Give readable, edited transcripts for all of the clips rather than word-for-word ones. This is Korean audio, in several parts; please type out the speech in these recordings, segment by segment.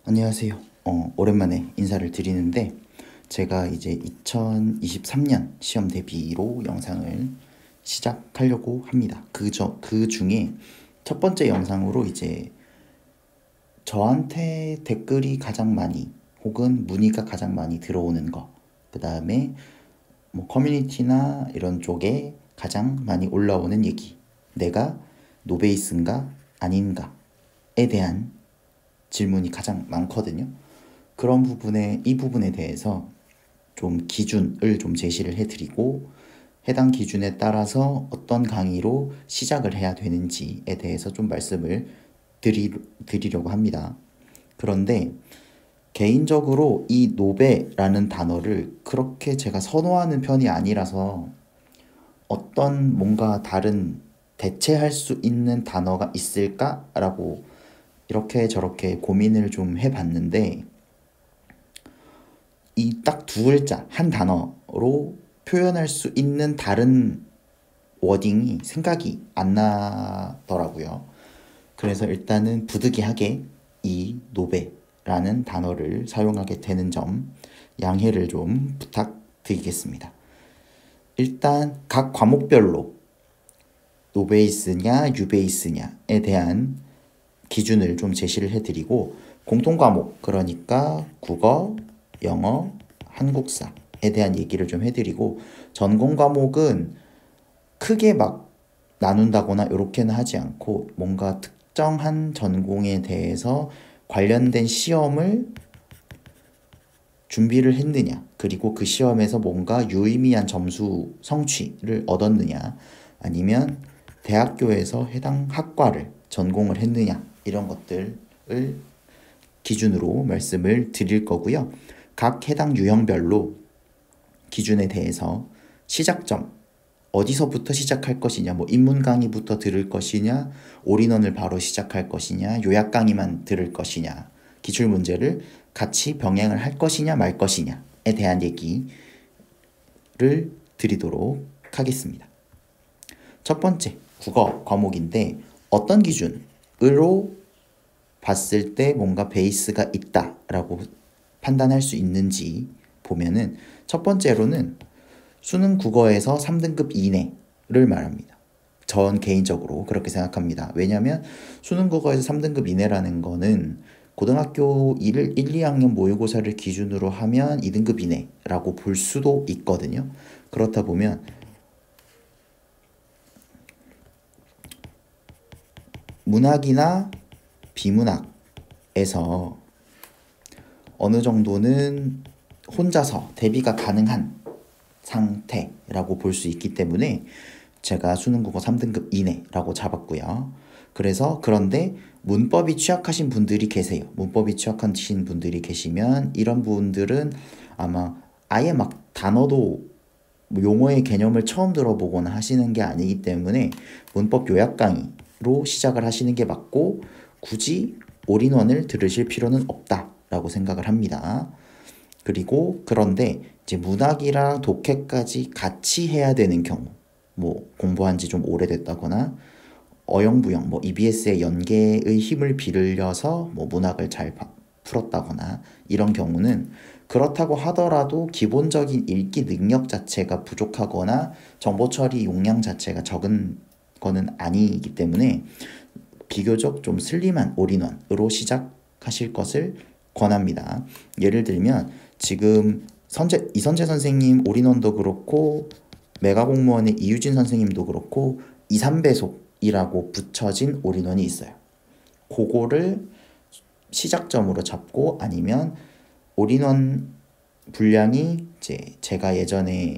안녕하세요. 오랜만에 인사를 드리는데 제가 이제 2023년 시험 대비로 영상을 시작하려고 합니다. 그 중에 첫 번째 영상으로 이제 저한테 댓글이 가장 많이 혹은 문의가 가장 많이 들어오는 거, 그 다음에 뭐 커뮤니티나 이런 쪽에 가장 많이 올라오는 얘기, 내가 노베이스인가 아닌가에 대한 질문이 가장 많거든요. 그런 이 부분에 대해서 좀 기준을 좀 제시를 해드리고, 해당 기준에 따라서 어떤 강의로 시작을 해야 되는지에 대해서 좀 말씀을 드리려고 합니다. 그런데 개인적으로 이 노베라는 단어를 그렇게 제가 선호하는 편이 아니라서 어떤 뭔가 다른 대체할 수 있는 단어가 있을까라고 이렇게 저렇게 고민을 좀 해봤는데, 이 딱 두 글자, 한 단어로 표현할 수 있는 다른 워딩이 생각이 안 나더라고요. 그래서 일단은 부득이하게 이 노베라는 단어를 사용하게 되는 점 양해를 좀 부탁드리겠습니다. 일단 각 과목별로 노베이스냐 유베이스냐에 대한 기준을 좀 제시를 해드리고, 공통 과목, 그러니까 국어, 영어, 한국사에 대한 얘기를 좀 해드리고, 전공 과목은 크게 막 나눈다거나 이렇게는 하지 않고 뭔가 특정한 전공에 대해서 관련된 시험을 준비를 했느냐, 그리고 그 시험에서 뭔가 유의미한 점수 성취를 얻었느냐, 아니면 대학교에서 해당 학과를 전공을 했느냐, 이런 것들을 기준으로 말씀을 드릴 거고요. 각 해당 유형별로 기준에 대해서 시작점, 어디서부터 시작할 것이냐, 뭐 입문 강의부터 들을 것이냐, 올인원을 바로 시작할 것이냐, 요약 강의만 들을 것이냐, 기출 문제를 같이 병행을 할 것이냐 말 것이냐에 대한 얘기를 드리도록 하겠습니다. 첫 번째, 국어 과목인데 어떤 기준으로 봤을 때 뭔가 베이스가 있다라고 판단할 수 있는지 보면은, 첫 번째로는 수능 국어에서 3등급 이내를 말합니다. 전 개인적으로 그렇게 생각합니다. 왜냐하면 수능 국어에서 3등급 이내라는 거는 고등학교 1, 2학년 모의고사를 기준으로 하면 2등급 이내라고 볼 수도 있거든요. 그렇다 보면 문학이나 비문학에서 어느 정도는 혼자서 대비가 가능한 상태라고 볼 수 있기 때문에 제가 수능국어 3등급 이내라고 잡았고요. 그런데 문법이 취약하신 분들이 계세요. 문법이 취약하신 분들이 계시면 이런 분들은 아마 아예 막 단어도 용어의 개념을 처음 들어보거나 하시는 게 아니기 때문에 문법 요약 강의로 시작을 하시는 게 맞고, 굳이 올인원을 들으실 필요는 없다라고 생각을 합니다. 그런데 이제 문학이랑 독해까지 같이 해야 되는 경우, 뭐 공부한 지 좀 오래됐다거나 어영부영, 뭐 EBS의 연계의 힘을 빌려서 뭐 문학을 잘 풀었다거나 이런 경우는, 그렇다고 하더라도 기본적인 읽기 능력 자체가 부족하거나 정보 처리 용량 자체가 적은 거는 아니기 때문에 비교적 좀 슬림한 올인원으로 시작하실 것을 권합니다. 예를 들면 지금 이선재 선생님 올인원도 그렇고 메가공무원의 이유진 선생님도 그렇고 2, 3배속이라고 붙여진 올인원이 있어요. 그거를 시작점으로 잡고, 아니면 올인원 분량이 이제 제가 예전에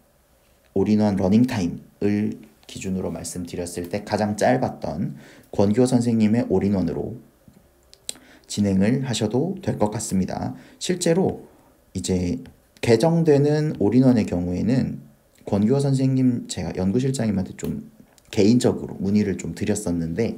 올인원 러닝타임을 기준으로 말씀드렸을 때 가장 짧았던 권규호 선생님의 올인원으로 진행을 하셔도 될 것 같습니다. 실제로 이제 개정되는 올인원의 경우에는 권규호 선생님, 제가 연구실장님한테 좀 개인적으로 문의를 좀 드렸었는데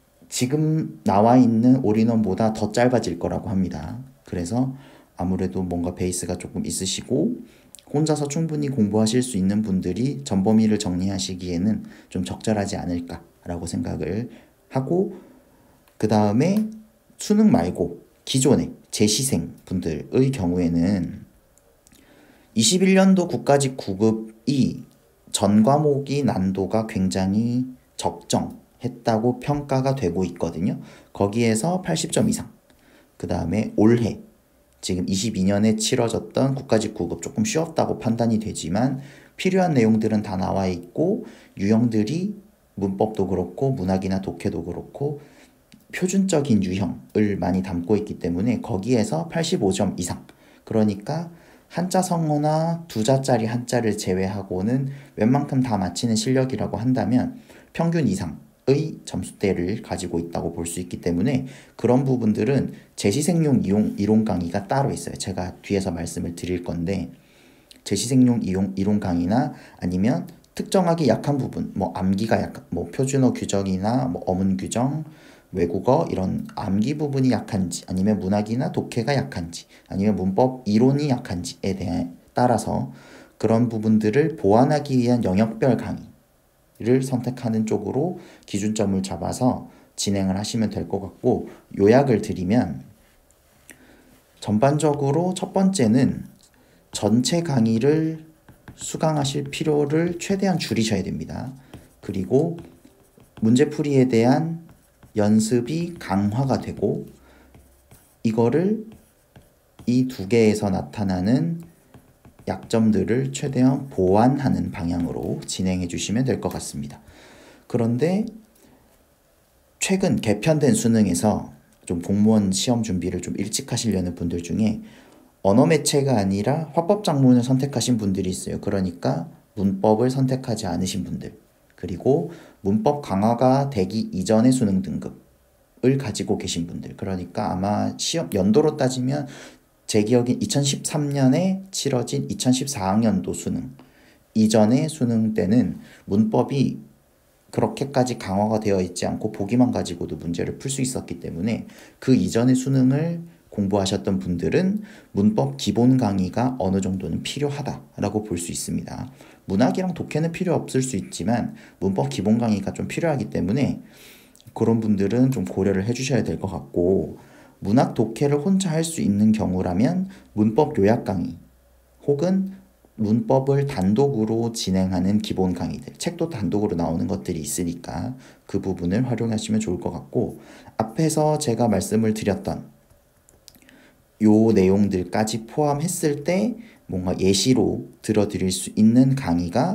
지금 나와 있는 올인원보다 더 짧아질 거라고 합니다. 그래서 아무래도 뭔가 베이스가 조금 있으시고 혼자서 충분히 공부하실 수 있는 분들이 전범위를 정리하시기에는 좀 적절하지 않을까라고 생각을 하고, 그 다음에 수능 말고 기존의 재시생 분들의 경우에는 21년도 국가직 9급이 전 과목이 난도가 굉장히 적정했다고 평가가 되고 있거든요. 거기에서 80점 이상. 그 다음에 올해 지금 22년에 치러졌던 국가직 9급 조금 쉬웠다고 판단이 되지만 필요한 내용들은 다 나와 있고 유형들이 문법도 그렇고 문학이나 독해도 그렇고 표준적인 유형을 많이 담고 있기 때문에 거기에서 85점 이상. 그러니까 한자 성어나 두 자짜리 한자를 제외하고는 웬만큼 다 맞히는 실력이라고 한다면 평균 이상의 점수대를 가지고 있다고 볼 수 있기 때문에 그런 부분들은 재시생용 이론 강의가 따로 있어요. 제가 뒤에서 말씀을 드릴 건데 재시생용 이론 강의나 아니면 특정하기 약한 부분, 뭐 암기가 약한, 뭐 표준어 규정이나 뭐 어문 규정, 외국어 이런 암기 부분이 약한지 아니면 문학이나 독해가 약한지 아니면 문법 이론이 약한지에 대해 따라서 그런 부분들을 보완하기 위한 영역별 강의를 선택하는 쪽으로 기준점을 잡아서 진행을 하시면 될 것 같고 요약을 드리면 전반적으로 첫 번째는 전체 강의를 수강하실 필요를 최대한 줄이셔야 됩니다. 그리고 문제풀이에 대한 연습이 강화가 되고 이거를 이 두 개에서 나타나는 약점들을 최대한 보완하는 방향으로 진행해 주시면 될 것 같습니다. 그런데 최근 개편된 수능에서 좀 공무원 시험 준비를 좀 일찍 하시려는 분들 중에 언어 매체가 아니라 화법 작문을 선택하신 분들이 있어요. 그러니까 문법을 선택하지 않으신 분들, 그리고 문법 강화가 되기 이전의 수능 등급을 가지고 계신 분들, 그러니까 아마 시험 연도로 따지면 제 기억엔 2013년에 치러진 2014학년도 수능 이전의 수능 때는 문법이 그렇게까지 강화가 되어 있지 않고 보기만 가지고도 문제를 풀 수 있었기 때문에 그 이전의 수능을 공부하셨던 분들은 문법 기본 강의가 어느 정도는 필요하다라고 볼 수 있습니다. 문학이랑 독해는 필요 없을 수 있지만 문법 기본 강의가 좀 필요하기 때문에 그런 분들은 좀 고려를 해주셔야 될 것 같고, 문학 독해를 혼자 할 수 있는 경우라면 문법 요약 강의 혹은 문법을 단독으로 진행하는 기본 강의들, 책도 단독으로 나오는 것들이 있으니까 그 부분을 활용하시면 좋을 것 같고, 앞에서 제가 말씀을 드렸던 요 내용들까지 포함했을 때 뭔가 예시로 들어드릴 수 있는 강의가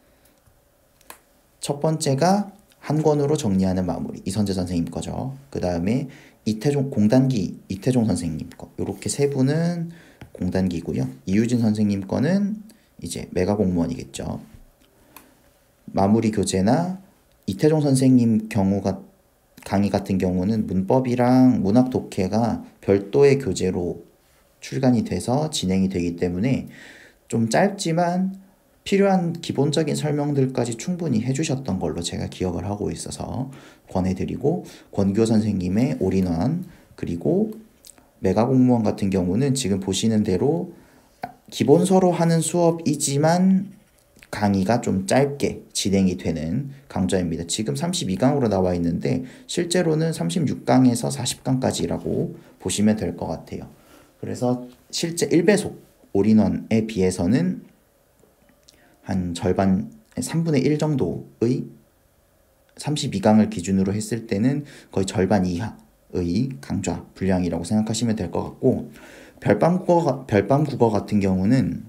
첫 번째가 한 권으로 정리하는 마무리, 이선재 선생님 거죠. 그 다음에 공단기 이태종 선생님 거, 요렇게 세 분은 공단기고요. 이유진 선생님 거는 이제 메가 공무원이겠죠. 마무리 교재나 이태종 선생님 강의 같은 경우는 문법이랑 문학 독해가 별도의 교재로 출간이 돼서 진행이 되기 때문에 좀 짧지만 필요한 기본적인 설명들까지 충분히 해주셨던 걸로 제가 기억을 하고 있어서 권해드리고, 권교 선생님의 올인원, 그리고 메가 공무원 같은 경우는 지금 보시는 대로 기본서로 하는 수업이지만 강의가 좀 짧게 진행이 되는 강좌입니다. 지금 32강으로 나와 있는데 실제로는 36강에서 40강까지라고 보시면 될 것 같아요. 그래서 실제 1배속 올인원에 비해서는 한 절반, 3분의 1 정도의 32강을 기준으로 했을 때는 거의 절반 이하의 강좌 분량이라고 생각하시면 될 것 같고, 별밤 국어 같은 경우는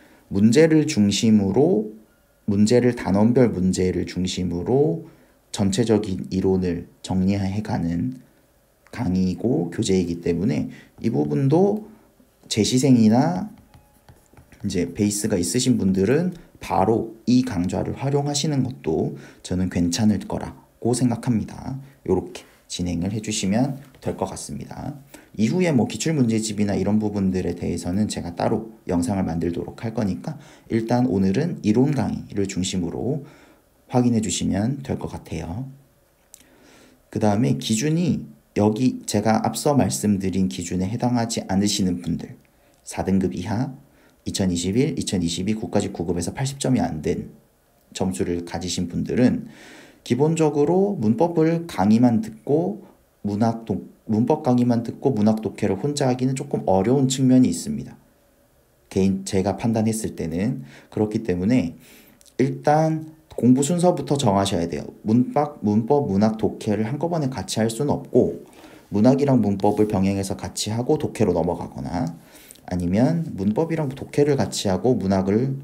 단원별 문제를 중심으로 전체적인 이론을 정리해가는 강의이고 교재이기 때문에 이 부분도 재시생이나 이제 베이스가 있으신 분들은 바로 이 강좌를 활용하시는 것도 저는 괜찮을 거라고 생각합니다. 이렇게 진행을 해주시면 될 것 같습니다. 이후에 뭐 기출문제집이나 이런 부분들에 대해서는 제가 따로 영상을 만들도록 할 거니까 일단 오늘은 이론 강의를 중심으로 확인해 주시면 될 것 같아요. 그 다음에 기준이 여기 제가 앞서 말씀드린 기준에 해당하지 않으시는 분들, 4등급 이하 2021, 2022 국가직 9급에서 80점이 안 된 점수를 가지신 분들은 기본적으로 문법을 강의만 듣고 문법 강의만 듣고 문학 독해를 혼자 하기는 조금 어려운 측면이 있습니다. 제가 판단했을 때는. 그렇기 때문에 일단 공부 순서부터 정하셔야 돼요. 문법, 문학, 독해를 한꺼번에 같이 할 수는 없고 문학이랑 문법을 병행해서 같이 하고 독해로 넘어가거나 아니면 문법이랑 독해를 같이 하고 문학을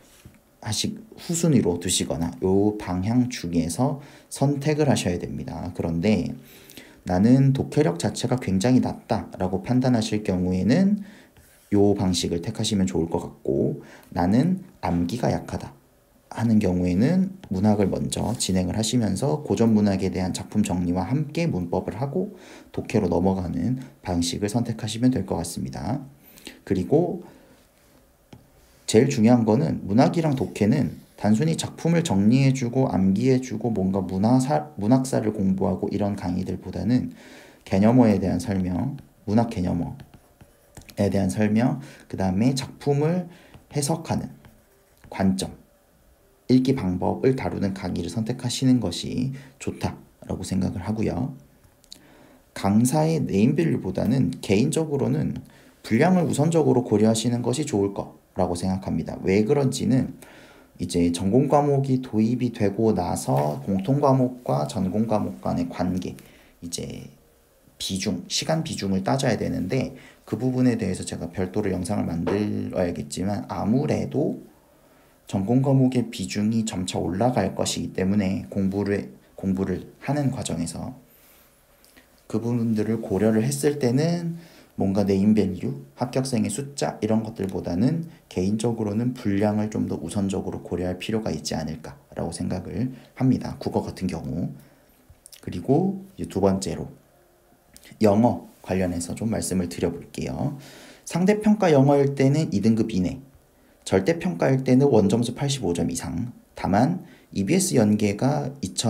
후순위로 두시거나 요 방향 중에서 선택을 하셔야 됩니다. 그런데 나는 독해력 자체가 굉장히 낮다라고 판단하실 경우에는 요 방식을 택하시면 좋을 것 같고, 나는 암기가 약하다 하는 경우에는 문학을 먼저 진행을 하시면서 고전 문학에 대한 작품 정리와 함께 문법을 하고 독해로 넘어가는 방식을 선택하시면 될 것 같습니다. 그리고 제일 중요한 거는 문학이랑 독해는 단순히 작품을 정리해주고 암기해주고 뭔가 문학사를 공부하고 이런 강의들보다는 개념어에 대한 설명, 문학 개념어에 대한 설명, 그 다음에 작품을 해석하는 관점, 읽기 방법을 다루는 강의를 선택하시는 것이 좋다라고 생각을 하고요. 강사의 네임밸류보다는 개인적으로는 분량을 우선적으로 고려하시는 것이 좋을 거라고 생각합니다. 왜 그런지는 이제 전공 과목이 도입이 되고 나서 공통 과목과 전공 과목 간의 관계, 이제 시간 비중을 따져야 되는데 그 부분에 대해서 제가 별도로 영상을 만들어야겠지만 아무래도 전공 과목의 비중이 점차 올라갈 것이기 때문에 공부를 하는 과정에서 그 부분들을 고려를 했을 때는 뭔가 네임밸류, 합격생의 숫자 이런 것들보다는 개인적으로는 분량을 좀 더 우선적으로 고려할 필요가 있지 않을까라고 생각을 합니다. 국어 같은 경우. 그리고 이제 두 번째로 영어 관련해서 좀 말씀을 드려볼게요. 상대평가 영어일 때는 2등급 이내, 절대평가일 때는 원점수 85점 이상. 다만 EBS 연계가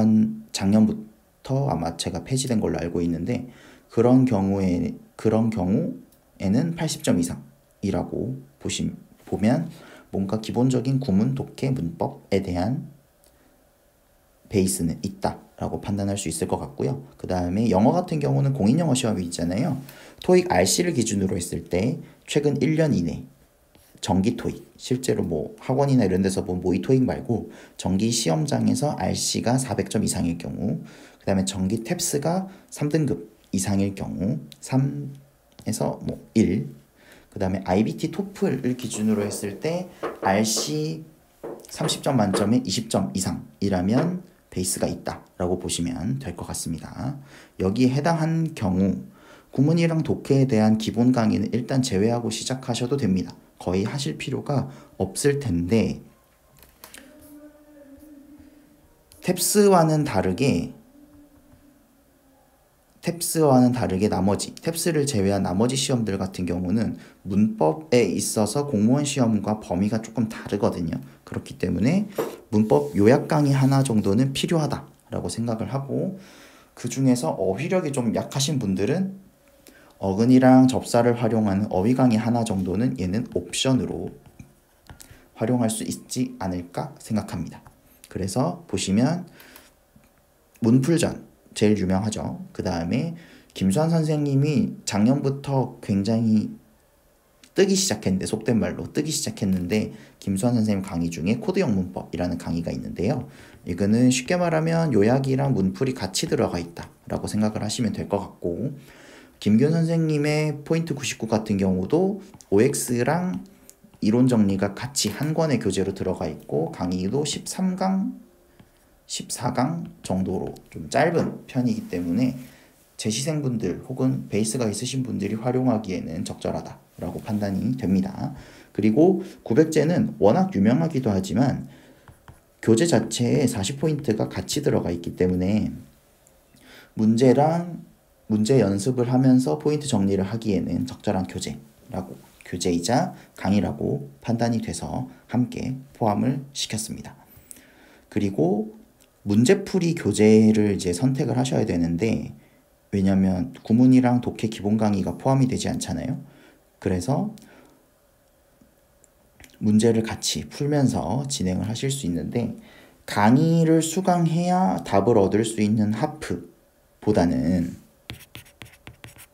작년부터 아마 제가 폐지된 걸로 알고 있는데 그런 경우에는 80점 이상이라고 보면 뭔가 기본적인 구문, 독해, 문법에 대한 베이스는 있다라고 판단할 수 있을 것 같고요. 그 다음에 영어 같은 경우는 공인영어 시험이 있잖아요. 토익 RC를 기준으로 했을 때 최근 1년 이내 정기 토익, 실제로 뭐 학원이나 이런 데서 본 모의 토익 말고 정기 시험장에서 RC가 400점 이상일 경우, 그 다음에 정기 탭스가 3등급 이상일 경우 3에서 뭐 1, 그 다음에 IBT 토플을 기준으로 했을 때 RC 30점 만점에 20점 이상이라면 베이스가 있다라고 보시면 될 것 같습니다. 여기에 해당한 경우 구문이랑 독해에 대한 기본 강의는 일단 제외하고 시작하셔도 됩니다. 거의 하실 필요가 없을 텐데 탭스와는 다르게 나머지 탭스를 제외한 나머지 시험들 같은 경우는 문법에 있어서 공무원 시험과 범위가 조금 다르거든요. 그렇기 때문에 문법 요약 강의 하나 정도는 필요하다라고 생각을 하고, 그 중에서 어휘력이 좀 약하신 분들은 어근이랑 접사를 활용하는 어휘 강의 하나 정도는 얘는 옵션으로 활용할 수 있지 않을까 생각합니다. 그래서 보시면 문풀전 제일 유명하죠. 그 다음에 김수환 선생님이 작년부터 굉장히 속된 말로 뜨기 시작했는데 김수환 선생님 강의 중에 코드형 문법이라는 강의가 있는데요. 이거는 쉽게 말하면 요약이랑 문풀이 같이 들어가 있다라고 생각을 하시면 될 것 같고, 김균 선생님의 포인트 99 같은 경우도 OX랑 이론 정리가 같이 한 권의 교재로 들어가 있고 강의도 13강, 14강 정도로 좀 짧은 편이기 때문에 재시생분들 혹은 베이스가 있으신 분들이 활용하기에는 적절하다라고 판단이 됩니다. 그리고 900제는 워낙 유명하기도 하지만 교재 자체에 40포인트가 같이 들어가 있기 때문에 문제 연습을 하면서 포인트 정리를 하기에는 적절한 교재이자 강의라고 판단이 돼서 함께 포함을 시켰습니다. 그리고 문제풀이 교재를 이제 선택을 하셔야 되는데, 왜냐면 구문이랑 독해 기본 강의가 포함이 되지 않잖아요. 그래서 문제를 같이 풀면서 진행을 하실 수 있는데, 강의를 수강해야 답을 얻을 수 있는 하프보다는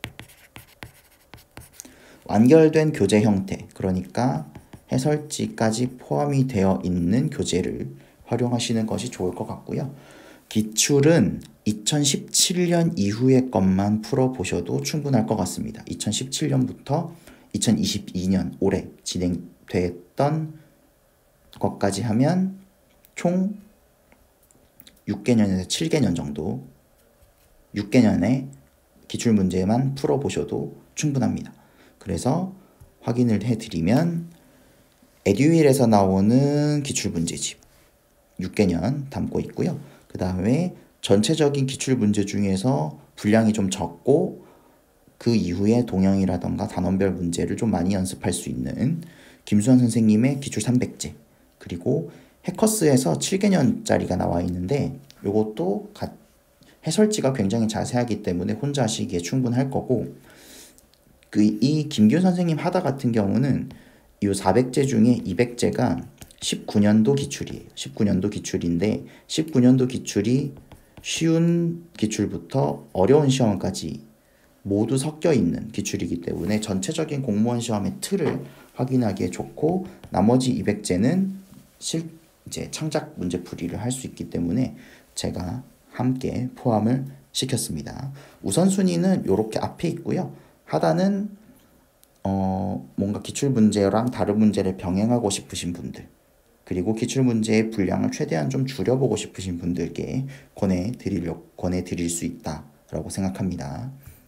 완결된 교재 형태, 그러니까 해설지까지 포함이 되어 있는 교재를 활용하시는 것이 좋을 것 같고요. 기출은 2017년 이후의 것만 풀어보셔도 충분할 것 같습니다. 2017년부터 2022년 올해 진행됐던 것까지 하면 총 6개년에서 7개년 정도 6개년의 기출문제만 풀어보셔도 충분합니다. 그래서 확인을 해드리면 에듀윌에서 나오는 기출문제집 6개년 담고 있고요. 그 다음에 전체적인 기출문제 중에서 분량이 좀 적고 그 이후에 동형이라던가 단원별 문제를 좀 많이 연습할 수 있는 김수환 선생님의 기출 300제, 그리고 해커스에서 7개년짜리가 나와 있는데 이것도 해설지가 굉장히 자세하기 때문에 혼자 하시기에 충분할 거고, 이 김기훈 선생님 하다 같은 경우는 이 400제 중에 200제가 19년도 기출이에요. 19년도 기출인데 19년도 기출이 쉬운 기출부터 어려운 시험까지 모두 섞여 있는 기출이기 때문에 전체적인 공무원 시험의 틀을 확인하기에 좋고, 나머지 200제는 이제 창작 문제풀이를 할 수 있기 때문에 제가 함께 포함을 시켰습니다. 우선순위는 이렇게 앞에 있고요. 하단은 뭔가 기출문제랑 다른 문제를 병행하고 싶으신 분들, 그리고 기출문제의 분량을 최대한 좀 줄여보고 싶으신 분들께 권해드릴 수 있다라고 생각합니다.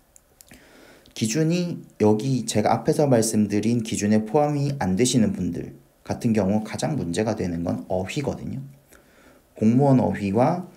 기준이 여기 제가 앞에서 말씀드린 기준에 포함이 안 되시는 분들 같은 경우 가장 문제가 되는 건 어휘거든요. 공무원 어휘와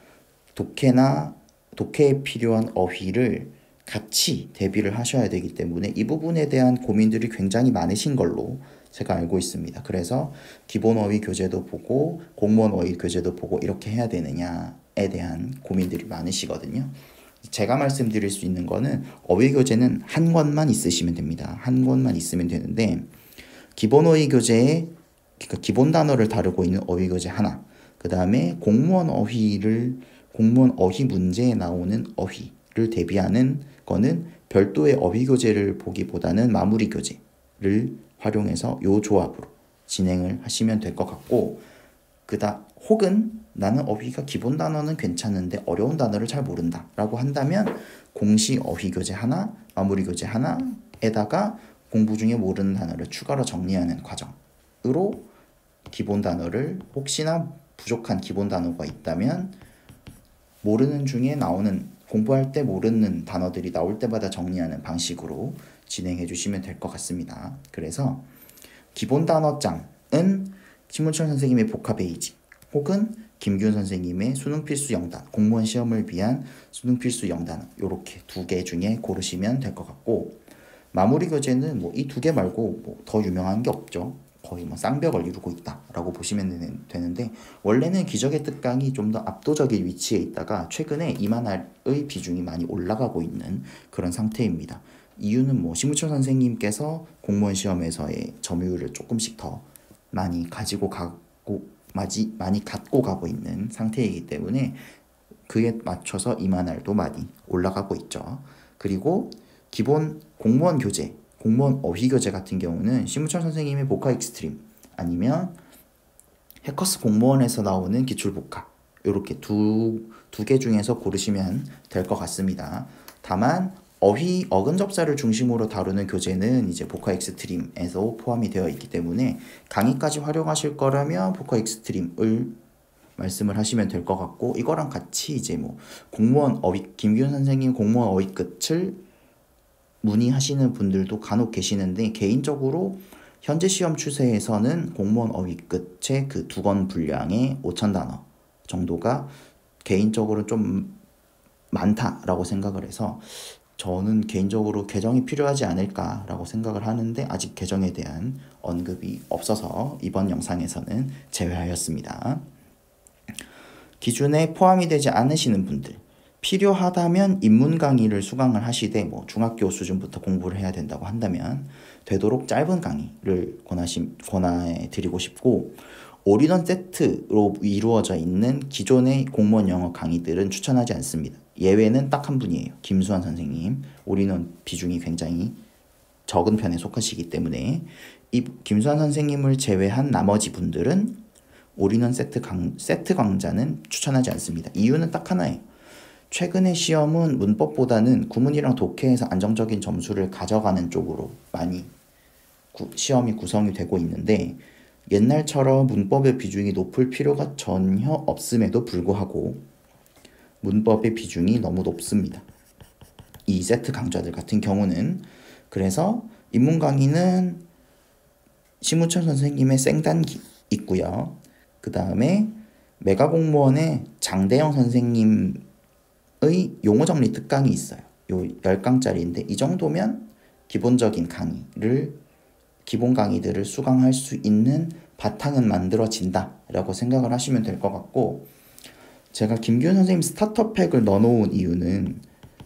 독해에 필요한 어휘를 같이 대비를 하셔야 되기 때문에 이 부분에 대한 고민들이 굉장히 많으신 걸로 제가 알고 있습니다. 그래서 기본 어휘 교재도 보고 공무원 어휘 교재도 보고 이렇게 해야 되느냐에 대한 고민들이 많으시거든요. 제가 말씀드릴 수 있는 거는 어휘 교재는 한 권만 있으시면 됩니다. 한 권만 있으면 되는데 기본 어휘 교재에 그러니까 기본 단어를 다루고 있는 어휘 교재 하나, 그 다음에 공무원 어휘 문제에 나오는 어휘를 대비하는 거는 별도의 어휘 교재를 보기보다는 마무리 교재를 활용해서 요 조합으로 진행을 하시면 될 것 같고, 혹은 나는 어휘가 기본 단어는 괜찮은데 어려운 단어를 잘 모른다 라고 한다면 공시 어휘 교재 하나, 마무리 교재 하나에다가 공부 중에 모르는 단어를 추가로 정리하는 과정으로 기본 단어를, 혹시나 부족한 기본 단어가 있다면 모르는 중에 나오는, 공부할 때 모르는 단어들이 나올 때마다 정리하는 방식으로 진행해 주시면 될 것 같습니다. 그래서 기본 단어장은 신문철 선생님의 복화 베이직 혹은 김기훈 선생님의 수능 필수 영단, 공무원 시험을 위한 수능 필수 영단, 이렇게 두 개 중에 고르시면 될 것 같고, 마무리 교재는 뭐 이 두 개 말고 뭐 더 유명한 게 없죠. 거의 뭐 쌍벽을 이루고 있다라고 보시면 되는데, 원래는 기적의 특강이 좀 더 압도적인 위치에 있다가 최근에 이만할의 비중이 많이 올라가고 있는 그런 상태입니다. 이유는 뭐 신무철 선생님께서 공무원 시험에서의 점유율을 조금씩 더 많이 갖고 가고 있는 상태이기 때문에 그에 맞춰서 이만할도 많이 올라가고 있죠. 그리고 기본 공무원 교재, 공무원 어휘 교재 같은 경우는 신무철 선생님의 복화 익스트림 아니면 해커스 공무원에서 나오는 기출 복화, 이렇게 두 개 중에서 고르시면 될 것 같습니다. 다만 어휘 어근 접사를 중심으로 다루는 교재는 이제 복화 익스트림에서 포함이 되어 있기 때문에 강의까지 활용하실 거라면 복화 익스트림을 말씀을 하시면 될 것 같고, 이거랑 같이 이제 뭐 공무원 어휘, 김기훈 선생님 공무원 어휘 끝을 문의하시는 분들도 간혹 계시는데, 개인적으로 현재 시험 추세에서는 공무원 어휘 끝의 그 두 권 분량의 5,000단어 정도가 개인적으로 좀 많다라고 생각을 해서 저는 개인적으로 개정이 필요하지 않을까라고 생각을 하는데, 아직 개정에 대한 언급이 없어서 이번 영상에서는 제외하였습니다. 기준에 포함이 되지 않으시는 분들, 필요하다면 입문 강의를 수강을 하시되 뭐 중학교 수준부터 공부를 해야 된다고 한다면 되도록 짧은 강의를 권해 드리고 싶고, 올인원 세트로 이루어져 있는 기존의 공무원 영어 강의들은 추천하지 않습니다. 예외는 딱 한 분이에요. 김수환 선생님. 올인원 비중이 굉장히 적은 편에 속하시기 때문에 이 김수환 선생님을 제외한 나머지 분들은 올인원 세트 강좌는 추천하지 않습니다. 이유는 딱 하나예요. 최근의 시험은 문법보다는 구문이랑 독해에서 안정적인 점수를 가져가는 쪽으로 많이 시험이 구성이 되고 있는데 옛날처럼 문법의 비중이 높을 필요가 전혀 없음에도 불구하고 문법의 비중이 너무 높습니다. 이 세트 강좌들 같은 경우는. 그래서 인문 강의는 심우철 선생님의 생단기 있고요. 그 다음에 메가공무원의 장대영 선생님의 용어정리 특강이 있어요. 요 10강짜리인데 이 정도면 기본적인 기본 강의들을 수강할 수 있는 바탕은 만들어진다 라고 생각을 하시면 될 것 같고, 제가 김규현 선생님 스타터팩을 넣어놓은 이유는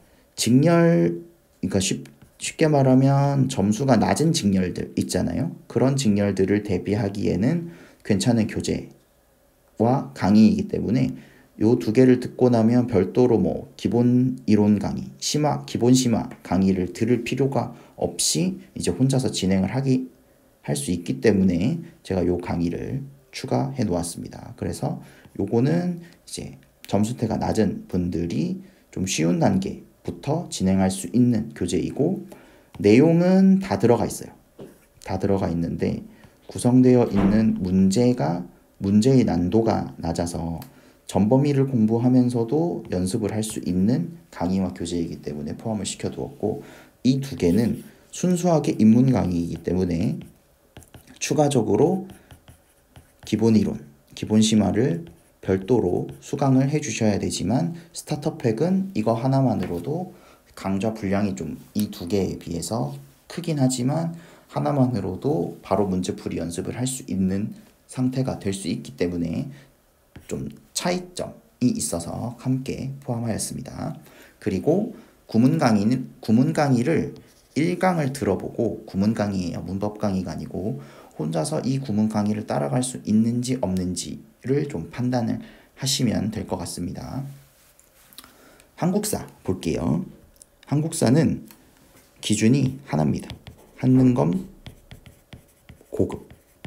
그러니까 쉽게 말하면 점수가 낮은 직렬들 있잖아요. 그런 직렬들을 대비하기에는 괜찮은 교재와 강의이기 때문에 요 두 개를 듣고 나면 별도로 기본 이론 강의, 기본 심화 강의를 들을 필요가 없이 이제 혼자서 진행을 할 수 있기 때문에 제가 요 강의를 추가해 놓았습니다. 그래서 요거는 이제 점수대가 낮은 분들이 좀 쉬운 단계부터 진행할 수 있는 교재이고, 내용은 다 들어가 있어요. 다 들어가 있는데 구성되어 있는 문제의 난도가 낮아서 전범위를 공부하면서도 연습을 할 수 있는 강의와 교재이기 때문에 포함을 시켜두었고, 이 두 개는 순수하게 인문 강의이기 때문에 추가적으로 기본 이론, 기본 심화를 별도로 수강을 해주셔야 되지만, 스타터팩은 이거 하나만으로도 강좌 분량이 좀 이 두 개에 비해서 크긴 하지만 하나만으로도 바로 문제풀이 연습을 할 수 있는 상태가 될 수 있기 때문에 좀 차이점이 있어서 함께 포함하였습니다. 그리고 구문 강의를 1강을 들어보고, 구문 강의예요. 문법 강의가 아니고 혼자서 이 구문 강의를 따라갈 수 있는지 없는지를 좀 판단을 하시면 될 것 같습니다. 한국사 볼게요. 한국사는 기준이 하나입니다. 한능검 고급.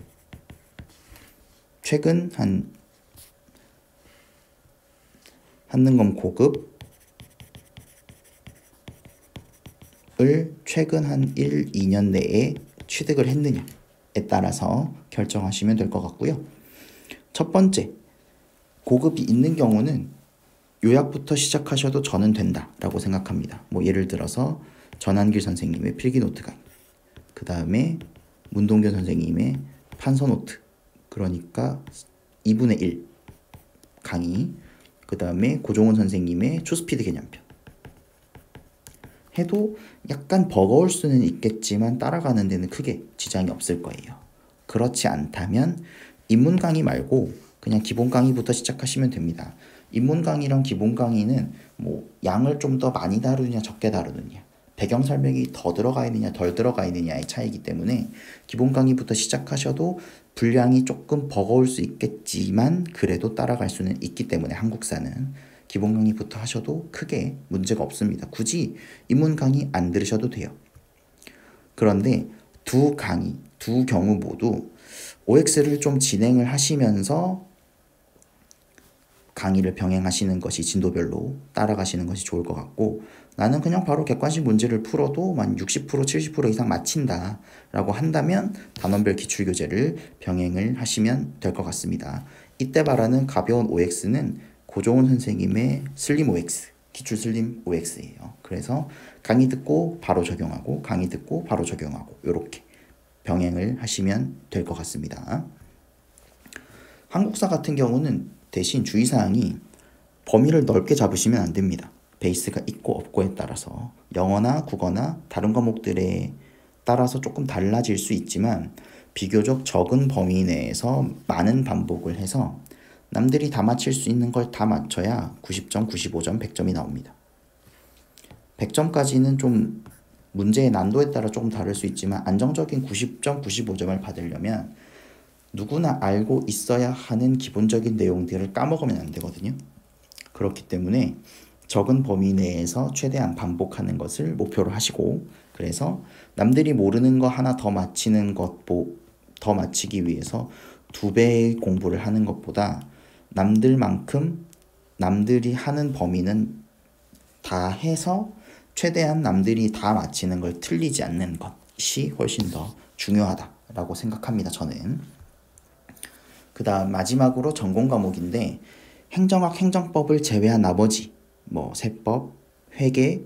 최근 한능검 고급을 최근 한 1, 2년 내에 취득을 했느냐에 따라서 결정하시면 될 것 같고요. 첫 번째, 고급이 있는 경우는 요약부터 시작하셔도 저는 된다라고 생각합니다. 예를 들어서 전한길 선생님의 필기노트 강의, 그 다음에 문동균 선생님의 판서노트, 그러니까 2분의 1 강의, 그 다음에 고종훈 선생님의 초스피드 개념편 해도 약간 버거울 수는 있겠지만 따라가는 데는 크게 지장이 없을 거예요. 그렇지 않다면 인문 강의 말고 그냥 기본 강의부터 시작하시면 됩니다. 인문 강의랑 기본 강의는 양을 좀 더 많이 다루느냐 적게 다루느냐, 배경 설명이 더 들어가 있느냐 덜 들어가 있느냐의 차이기 때문에 기본 강의부터 시작하셔도 분량이 조금 버거울 수 있겠지만 그래도 따라갈 수는 있기 때문에 한국사는 기본 강의부터 하셔도 크게 문제가 없습니다. 굳이 인문 강의 안 들으셔도 돼요. 그런데 두 경우 모두 OX를 좀 진행을 하시면서 강의를 병행하시는 것이, 진도별로 따라가시는 것이 좋을 것 같고, 나는 그냥 바로 객관식 문제를 풀어도 한 60%, 70% 이상 맞힌다 라고 한다면 단원별 기출교재를 병행을 하시면 될 것 같습니다. 이때 말하는 가벼운 OX는 고종훈 선생님의 슬림 OX, 기출 슬림 OX예요. 그래서 강의 듣고 바로 적용하고, 강의 듣고 바로 적용하고, 이렇게 병행을 하시면 될 것 같습니다. 한국사 같은 경우는 대신 주의사항이 범위를 넓게 잡으시면 안 됩니다. 베이스가 있고 없고에 따라서 영어나 국어나 다른 과목들에 따라서 조금 달라질 수 있지만 비교적 적은 범위 내에서 많은 반복을 해서 남들이 다 맞힐 수 있는 걸 다 맞춰야 90점, 95점, 100점이 나옵니다. 100점까지는 좀 문제의 난도에 따라 조금 다를 수 있지만 안정적인 90점, 95점을 받으려면 누구나 알고 있어야 하는 기본적인 내용들을 까먹으면 안 되거든요. 그렇기 때문에 적은 범위 내에서 최대한 반복하는 것을 목표로 하시고 그래서 남들이 모르는 거 하나 더 더 맞히기 위해서 2배의 공부를 하는 것보다 남들만큼 남들이 하는 범위는 다 해서 최대한 남들이 다 맞히는 걸 틀리지 않는 것이 훨씬 더 중요하다라고 생각합니다. 저는. 그 다음 마지막으로 전공 과목인데 행정학, 행정법을 제외한 나머지 세법, 회계,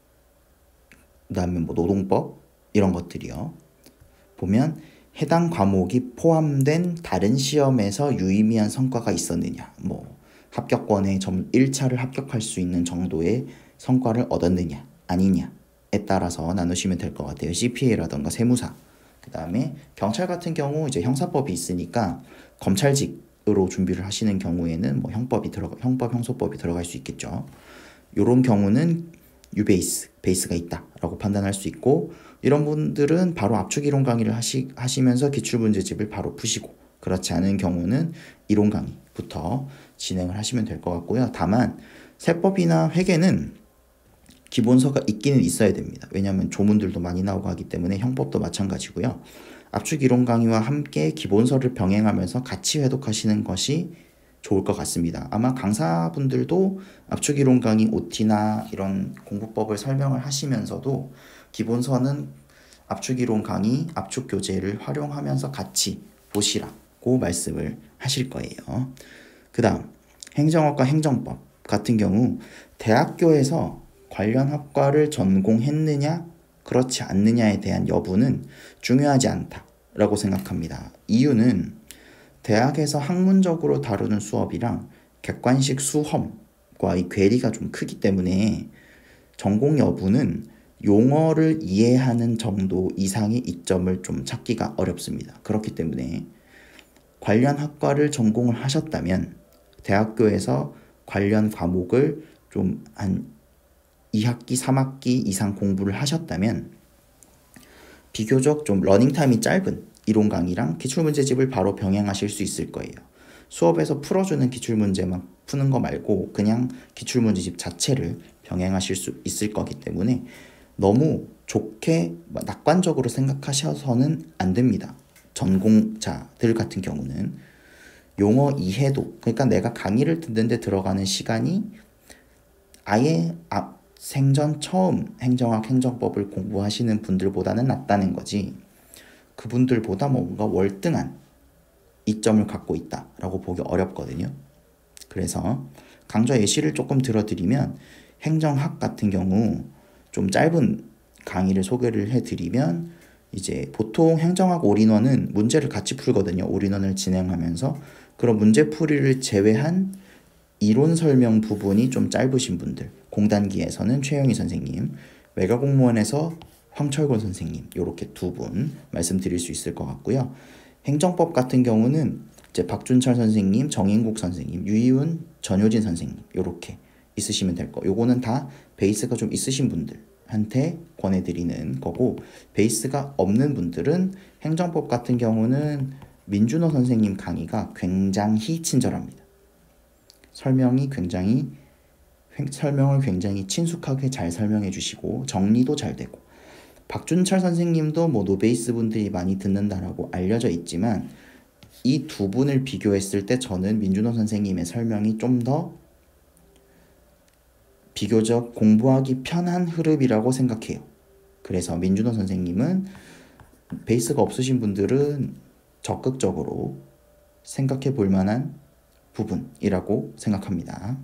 그 다음에 노동법 이런 것들이요. 보면 해당 과목이 포함된 다른 시험에서 유의미한 성과가 있었느냐, 합격권에 1차를 합격할 수 있는 정도의 성과를 얻었느냐 아니냐에 따라서 나누시면 될 것 같아요. CPA라던가 세무사, 그 다음에 경찰 같은 경우 이제 형사법이 있으니까 검찰직으로 준비를 하시는 경우에는 형법, 형소법이 들어갈 수 있겠죠. 이런 경우는 베이스가 있다라고 판단할 수 있고, 이런 분들은 바로 압축 이론 강의를 하시면서 기출문제집을 바로 푸시고, 그렇지 않은 경우는 이론 강의부터 진행을 하시면 될 것 같고요. 다만 세법이나 회계는 기본서가 있기는 있어야 됩니다. 왜냐하면 조문들도 많이 나오고 하기 때문에 형법도 마찬가지고요. 압축 이론 강의와 함께 기본서를 병행하면서 같이 회독하시는 것이 좋을 것 같습니다. 아마 강사분들도 압축 이론 강의 OT나 이런 공부법을 설명을 하시면서도 기본서는 압축 이론 강의, 압축 교재를 활용하면서 같이 보시라고 말씀을 하실 거예요. 그 다음 행정학과 행정법 같은 경우 대학교에서 관련 학과를 전공했느냐 그렇지 않느냐에 대한 여부는 중요하지 않다라고 생각합니다. 이유는 대학에서 학문적으로 다루는 수업이랑 객관식 수험과의 괴리가 좀 크기 때문에 전공 여부는 용어를 이해하는 정도 이상의 이점을 좀 찾기가 어렵습니다. 그렇기 때문에 관련 학과를 전공을 하셨다면 대학교에서 관련 과목을 좀 한 2학기, 3학기 이상 공부를 하셨다면 비교적 좀 러닝타임이 짧은 이론 강의랑 기출문제집을 바로 병행하실 수 있을 거예요. 수업에서 풀어주는 기출문제만 푸는 거 말고 그냥 기출문제집 자체를 병행하실 수 있을 거기 때문에 너무 좋게 낙관적으로 생각하셔서는 안 됩니다. 전공자들 같은 경우는 용어 이해도, 그러니까 내가 강의를 듣는데 들어가는 시간이 아예 생전 처음 행정학, 행정법을 공부하시는 분들보다는 낫다는 거지, 그분들보다 뭔가 월등한 이점을 갖고 있다라고 보기 어렵거든요. 그래서 강좌 예시를 조금 들어드리면 행정학 같은 경우 좀 짧은 강의를 소개를 해드리면 이제 보통 행정학 올인원은 문제를 같이 풀거든요. 올인원을 진행하면서 그런 문제풀이를 제외한 이론 설명 부분이 좀 짧으신 분들, 공단기에서는 최영희 선생님, 외과공무원에서 황철곤 선생님, 이렇게 2분 말씀드릴 수 있을 것 같고요. 행정법 같은 경우는 이제 박준철 선생님, 정인국 선생님, 유희운, 전효진 선생님 이렇게 있으시면 될 거. 요거는 다 베이스가 좀 있으신 분들한테 권해드리는 거고, 베이스가 없는 분들은 행정법 같은 경우는 민준호 선생님 강의가 굉장히 친절합니다. 설명을 굉장히 친숙하게 잘 설명해 주시고 정리도 잘 되고, 박준철 선생님도 노베이스 분들이 많이 듣는다라고 알려져 있지만 이 2분을 비교했을 때 저는 민준호 선생님의 설명이 좀 더 비교적 공부하기 편한 흐름이라고 생각해요. 그래서 민준호 선생님은 베이스가 없으신 분들은 적극적으로 생각해 볼 만한 부분이라고 생각합니다.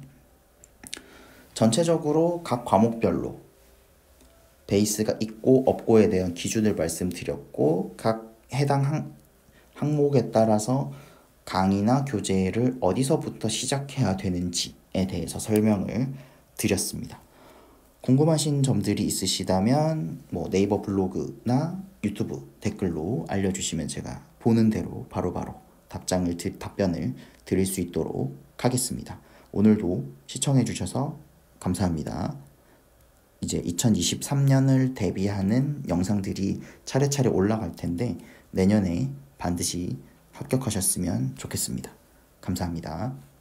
전체적으로 각 과목별로 베이스가 있고 없고에 대한 기준을 말씀드렸고, 각 해당 항목에 따라서 강의나 교재를 어디서부터 시작해야 되는지에 대해서 설명을 드렸습니다. 궁금하신 점들이 있으시다면 네이버 블로그나 유튜브 댓글로 알려주시면 제가 보는 대로 바로바로 답변을 드릴 수 있도록 하겠습니다. 오늘도 시청해 주셔서 감사합니다. 이제 2023년을 대비하는 영상들이 차례차례 올라갈 텐데 내년에 반드시 합격하셨으면 좋겠습니다. 감사합니다.